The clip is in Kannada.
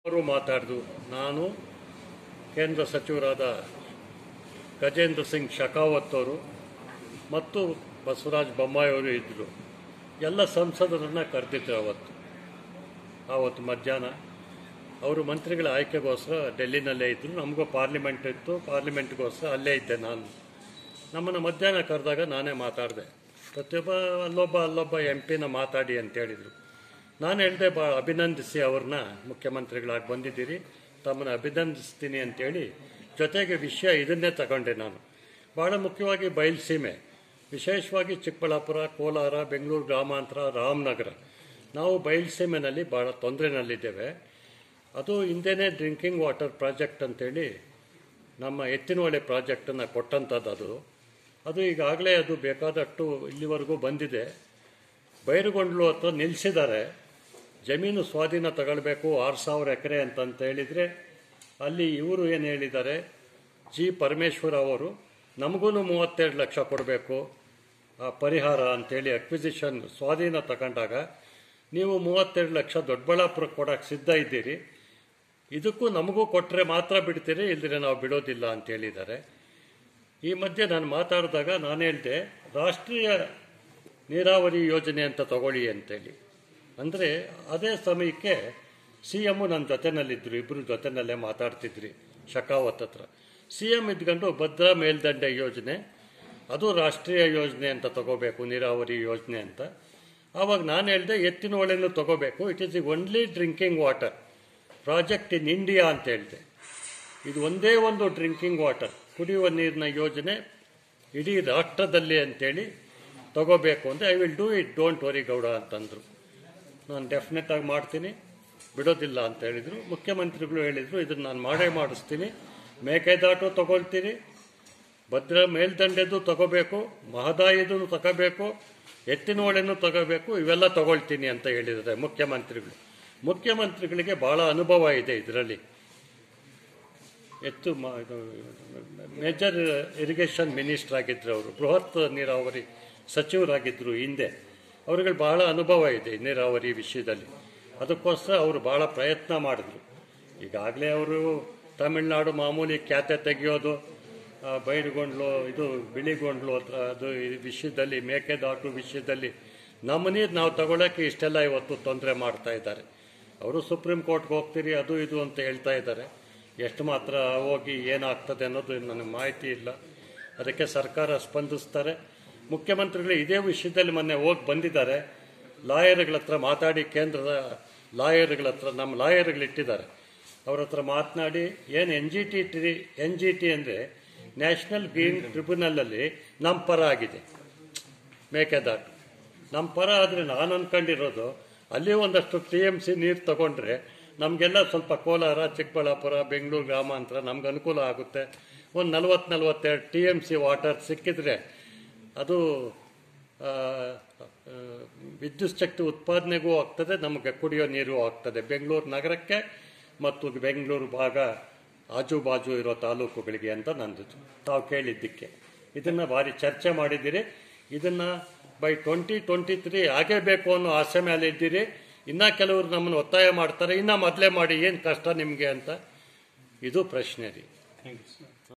ಅವರು ಮಾತಾಡಿದ್ರು. ನಾನು ಕೇಂದ್ರ ಸಚಿವರಾದ ಗಜೇಂದ್ರ ಸಿಂಗ್ ಶೆಖಾವತ್ ಅವರು ಮತ್ತು ಬಸವರಾಜ ಬೊಮ್ಮಾಯಿ ಅವರು ಇದ್ದರು. ಎಲ್ಲ ಸಂಸದರನ್ನು ಕರೆದಿದ್ರು. ಆವತ್ತು ಮಧ್ಯಾಹ್ನ ಅವರು ಮಂತ್ರಿಗಳ ಆಯ್ಕೆಗೋಸ್ಕರ ಡೆಲ್ಲಿನಲ್ಲೇ ಇದ್ದರು. ನಮಗೂ ಪಾರ್ಲಿಮೆಂಟ್ ಇತ್ತು, ಪಾರ್ಲಿಮೆಂಟ್ಗೋಸ್ಕರ ಅಲ್ಲೇ ಇದ್ದೆ ನಾನು. ನಮ್ಮನ್ನು ಮಧ್ಯಾಹ್ನ ಕರೆದಾಗ ನಾನೇ ಮಾತಾಡಿದೆ. ಪ್ರತಿಯೊಬ್ಬ ಅಲ್ಲೊಬ್ಬ MP ಮಾತಾಡಿ ಅಂತೇಳಿದರು. ನಾನು ಹೇಳಿದೆ, ಭಾಳ ಅಭಿನಂದಿಸಿ ಅವ್ರನ್ನ, ಮುಖ್ಯಮಂತ್ರಿಗಳಾಗಿ ಬಂದಿದ್ದೀರಿ, ತಮ್ಮನ್ನು ಅಭಿನಂದಿಸ್ತೀನಿ ಅಂತೇಳಿ. ಜೊತೆಗೆ ವಿಷಯ ಇದನ್ನೇ ತಗೊಂಡೆ ನಾನು. ಭಾಳ ಮುಖ್ಯವಾಗಿ ಬಯಲುಸೀಮೆ, ವಿಶೇಷವಾಗಿ ಚಿಕ್ಕಬಳ್ಳಾಪುರ, ಕೋಲಾರ, ಬೆಂಗಳೂರು ಗ್ರಾಮಾಂತರ, ರಾಮನಗರ, ನಾವು ಬಯಲುಸೀಮೆನಲ್ಲಿ ಭಾಳ ತೊಂದರೆನಲ್ಲಿದ್ದೇವೆ. ಅದು ಹಿಂದೆನೇ ಡ್ರಿಂಕಿಂಗ್ ವಾಟರ್ ಪ್ರಾಜೆಕ್ಟ್ ಅಂತೇಳಿ ನಮ್ಮ ಎತ್ತಿನಹೊಳೆ ಪ್ರಾಜೆಕ್ಟನ್ನು ಕೊಟ್ಟಂಥದ್ದು. ಅದು ಈಗಾಗಲೇ ಅದು ಬೇಕಾದಷ್ಟು ಇಲ್ಲಿವರೆಗೂ ಬಂದಿದೆ. ಬೈರುಗೊಂಡ್ಲು ಹತ್ರ ನಿಲ್ಲಿಸಿದ್ದಾರೆ. ಜಮೀನು ಸ್ವಾಧೀನ ತಗೊಳ್ಬೇಕು 6,000 ಎಕರೆ ಅಂತ ಹೇಳಿದರೆ, ಅಲ್ಲಿ ಇವರು ಏನು ಹೇಳಿದ್ದಾರೆ, ಜಿ ಪರಮೇಶ್ವರ ಅವರು, ನಮಗೂ 32 ಲಕ್ಷ ಕೊಡಬೇಕು ಪರಿಹಾರ ಅಂತೇಳಿ. ಅಕ್ವಿಸಿಷನ್ ಸ್ವಾಧೀನ ತಗೊಂಡಾಗ ನೀವು 32 ಲಕ್ಷ ದೊಡ್ಡಬಳ್ಳಾಪುರಕ್ಕೆ ಕೊಡೋಕ್ಕೆ ಸಿದ್ಧ ಇದ್ದೀರಿ, ಇದಕ್ಕೂ ನಮಗೂ ಕೊಟ್ಟರೆ ಮಾತ್ರ ಬಿಡ್ತೀರಿ, ಇಲ್ಲದ್ರೆ ನಾವು ಬಿಡೋದಿಲ್ಲ ಅಂತ ಹೇಳಿದ್ದಾರೆ. ಈ ಮಧ್ಯೆ ನಾನು ಮಾತಾಡಿದಾಗ ನಾನು ಹೇಳಿದೆ, ರಾಷ್ಟ್ರೀಯ ನೀರಾವರಿ ಯೋಜನೆ ಅಂತ ತಗೊಳ್ಳಿ ಅಂತೇಳಿ. ಅಂದರೆ ಅದೇ ಸಮಯಕ್ಕೆ CM ನನ್ನ ಜೊತೆನಲ್ಲಿದ್ದರು, ಇಬ್ಬರು ಜೊತೆನಲ್ಲೇ ಮಾತಾಡ್ತಿದ್ರಿ ಶೆಖಾವತ್ ಹತ್ರ. CM ಇದ್ಕೊಂಡು ಭದ್ರಾ ಮೇಲ್ದಂಡೆ ಯೋಜನೆ, ಅದು ರಾಷ್ಟ್ರೀಯ ಯೋಜನೆ ಅಂತ ತಗೋಬೇಕು, ನೀರಾವರಿ ಯೋಜನೆ ಅಂತ. ಆವಾಗ ನಾನು ಹೇಳಿದೆ, ಎತ್ತಿನಹೊಳೆನೂ ತಗೋಬೇಕು, it is the only drinking water project in India ಅಂತ ಹೇಳಿದೆ. ಇದು ಒಂದೇ ಒಂದು ಡ್ರಿಂಕಿಂಗ್ ವಾಟರ್, ಕುಡಿಯುವ ನೀರಿನ ಯೋಜನೆ ಇಡೀ ರಾಷ್ಟ್ರದಲ್ಲಿ ಅಂತೇಳಿ ತಗೋಬೇಕು ಅಂದರೆ, I will do it, don't worry Gowda ಅಂತಂದರು. ನಾನು ಡೆಫಿನೆಟಾಗಿ ಮಾಡ್ತೀನಿ, ಬಿಡೋದಿಲ್ಲ ಅಂತ ಹೇಳಿದರು. ಮುಖ್ಯಮಂತ್ರಿಗಳು ಹೇಳಿದರು, ಇದನ್ನು ನಾನು ಮಾಡೇ ಮಾಡಿಸ್ತೀನಿ, ಮೇಕೆದಾಟು ತಗೊಳ್ತೀನಿ, ಭದ್ರಾ ಮೇಲ್ದಂಡೆದು ತಗೋಬೇಕು, ಮಹದಾಯಿದು ತಗೋಬೇಕು, ಎತ್ತಿನಹೊಳೆನೂ ತಗೋಬೇಕು, ಇವೆಲ್ಲ ತಗೊಳ್ತೀನಿ ಅಂತ ಹೇಳಿದ್ದಾರೆ ಮುಖ್ಯಮಂತ್ರಿಗಳು. ಮುಖ್ಯಮಂತ್ರಿಗಳಿಗೆ ಭಾಳ ಅನುಭವ ಇದೆ ಇದರಲ್ಲಿ. ಮೇಜರ್ ಇರಿಗೇಷನ್ ಮಿನಿಸ್ಟರ್ ಆಗಿದ್ದರು ಅವರು, ಬೃಹತ್ ನೀರಾವರಿ ಸಚಿವರಾಗಿದ್ದರು ಹಿಂದೆ. ಅವ್ರಿಗೆ ಬಹಳ ಅನುಭವ ಇದೆ ನೀರಾವರಿ ವಿಷಯದಲ್ಲಿ. ಅದಕ್ಕೋಸ್ಕರ ಅವರು ಭಾಳ ಪ್ರಯತ್ನ ಮಾಡಿದ್ರು. ಈಗಾಗಲೇ ಅವರು ತಮಿಳುನಾಡು ಮಾಮೂಲಿ ಖ್ಯಾತೆ ತೆಗೆಯೋದು, ಬೈರುಗೊಂಡ್ಲು, ಇದು ಬಿಳಿಗೊಂಡ್ಲು ಹತ್ರ, ಅದು ಈ ವಿಷಯದಲ್ಲಿ, ಮೇಕೆದಾಟು ವಿಷಯದಲ್ಲಿ ನಮ್ಮ ನೀರು ನಾವು ತಗೊಳ್ಳೋಕ್ಕೆ ಇಷ್ಟೆಲ್ಲ ಇವತ್ತು ತೊಂದರೆ ಮಾಡ್ತಾ ಇದ್ದಾರೆ. ಅವರು ಸುಪ್ರೀಂ ಕೋರ್ಟ್ಗೆ ಹೋಗ್ತೀರಿ, ಅದು ಇದು ಅಂತ ಹೇಳ್ತಾ ಇದ್ದಾರೆ. ಎಷ್ಟು ಮಾತ್ರ ಹೋಗಿ ಏನಾಗ್ತದೆ ಅನ್ನೋದು ನನಗೆ ಮಾಹಿತಿ ಇಲ್ಲ. ಅದಕ್ಕೆ ಸರ್ಕಾರ ಸ್ಪಂದಿಸ್ತಾರೆ. ಮುಖ್ಯಮಂತ್ರಿಗಳು ಇದೇ ವಿಷಯದಲ್ಲಿ ಮೊನ್ನೆ ಹೋಗಿ ಬಂದಿದ್ದಾರೆ. ಲಾಯರ್ಗಳ ಹತ್ರ ಮಾತಾಡಿ, ಕೇಂದ್ರದ ಲಾಯರ್ಗಳ ಹತ್ರ, ನಮ್ಮ ಲಾಯರ್ಗಳಿಟ್ಟಿದ್ದಾರೆ, ಅವ್ರ ಹತ್ರ ಮಾತನಾಡಿ, ಏನು NGT ಅಂದರೆ ನ್ಯಾಷನಲ್ ಗ್ರೀನ್ ಟ್ರಿಬ್ಯುನಲಲ್ಲಿ ನಮ್ಮ ಪರ ಆಗಿದೆ ಮೇಕೆದಾಟು. ನಮ್ಮ ಪರ ಆದರೆ ನಾನು ಅಂದ್ಕೊಂಡಿರೋದು, ಅಲ್ಲಿ ಒಂದಷ್ಟು TMC ನೀರು ತಗೊಂಡ್ರೆ ನಮಗೆಲ್ಲ ಸ್ವಲ್ಪ ಕೋಲಾರ, ಚಿಕ್ಕಬಳ್ಳಾಪುರ, ಬೆಂಗಳೂರು ಗ್ರಾಮಾಂತರ ನಮ್ಗೆ ಅನುಕೂಲ ಆಗುತ್ತೆ. ಒಂದು 40-42 TMC ವಾಟರ್ ಸಿಕ್ಕಿದ್ರೆ ಅದು ವಿದ್ಯುತ್ ಶಕ್ತಿ ಉತ್ಪಾದನೆಗೂ ಆಗ್ತದೆ, ನಮಗೆ ಕುಡಿಯೋ ನೀರು ಆಗ್ತದೆ, ಬೆಂಗಳೂರು ನಗರಕ್ಕೆ ಮತ್ತು ಬೆಂಗಳೂರು ಭಾಗ ಆಜುಬಾಜು ಇರೋ ತಾಲೂಕುಗಳಿಗೆ ಅಂತ ನಂದು. ತಾವು ಕೇಳಿದ್ದಕ್ಕೆ ಇದನ್ನು ಭಾರಿ ಚರ್ಚೆ ಮಾಡಿದ್ದೀರಿ. ಇದನ್ನು ಬೈ 2023 ಆಗೇ ಬೇಕು ಅನ್ನೋ ಆಸೆ ಮೇಲೆ ಇದ್ದೀರಿ. ಇನ್ನೂ ಕೆಲವರು ನಮ್ಮನ್ನು ಒತ್ತಾಯ ಮಾಡ್ತಾರೆ, ಇನ್ನೂ ಮೊದಲೇ ಮಾಡಿ, ಏನು ಕಷ್ಟ ನಿಮಗೆ ಅಂತ. ಇದು ಪ್ರಶ್ನೆ ರೀ. Thank you.